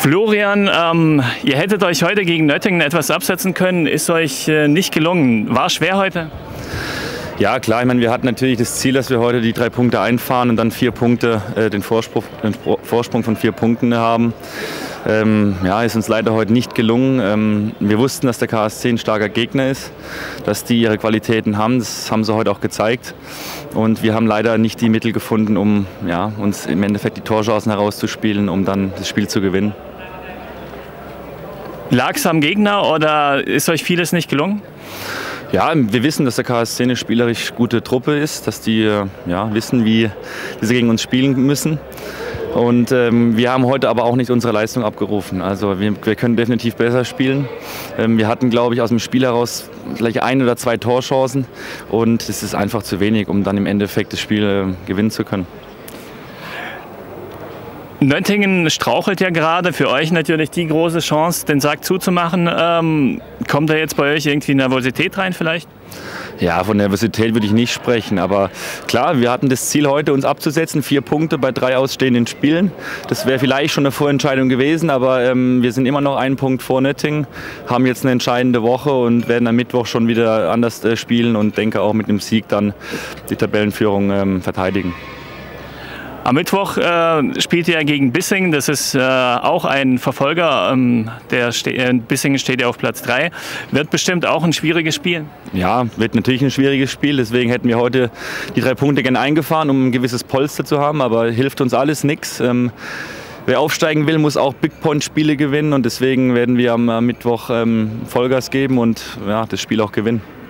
Florian, ihr hättet euch heute gegen Nöttingen etwas absetzen können, ist euch nicht gelungen. War schwer heute? Ja klar, ich meine, wir hatten natürlich das Ziel, dass wir heute die 3 Punkte einfahren und dann 4 Punkte, den Vorsprung von 4 Punkten haben. Ja, ist uns leider heute nicht gelungen. Wir wussten, dass der KSC ein starker Gegner ist, dass die ihre Qualitäten haben. Das haben sie heute auch gezeigt. Und wir haben leider nicht die Mittel gefunden, um ja, uns im Endeffekt die Torchancen herauszuspielen, um dann das Spiel zu gewinnen. Lag es am Gegner oder ist euch vieles nicht gelungen? Ja, wir wissen, dass der KSC eine spielerisch gute Truppe ist, dass die ja, wissen, wie sie gegen uns spielen müssen. Und wir haben heute aber auch nicht unsere Leistung abgerufen. Also wir können definitiv besser spielen. Wir hatten, glaube ich, aus dem Spiel heraus vielleicht 1 oder 2 Torchancen. Und es ist einfach zu wenig, um dann im Endeffekt das Spiel gewinnen zu können. Nöttingen strauchelt ja gerade, für euch natürlich die große Chance, den Sack zuzumachen. Kommt da jetzt bei euch irgendwie Nervosität rein vielleicht? Ja, von Nervosität würde ich nicht sprechen, aber klar, wir hatten das Ziel heute, uns abzusetzen, 4 Punkte bei 3 ausstehenden Spielen. Das wäre vielleicht schon eine Vorentscheidung gewesen, aber wir sind immer noch 1 Punkt vor Nöttingen, haben jetzt eine entscheidende Woche und werden am Mittwoch schon wieder anders spielen und denke auch mit dem Sieg dann die Tabellenführung verteidigen. Am Mittwoch spielt ihr gegen Bissingen, das ist auch ein Verfolger, Bissingen steht ja auf Platz 3. Wird bestimmt auch ein schwieriges Spiel? Ja, wird natürlich ein schwieriges Spiel, deswegen hätten wir heute die 3 Punkte gerne eingefahren, um ein gewisses Polster zu haben, aber hilft uns alles nichts. Wer aufsteigen will, muss auch Big Point Spiele gewinnen und deswegen werden wir am Mittwoch Vollgas geben und ja, das Spiel auch gewinnen.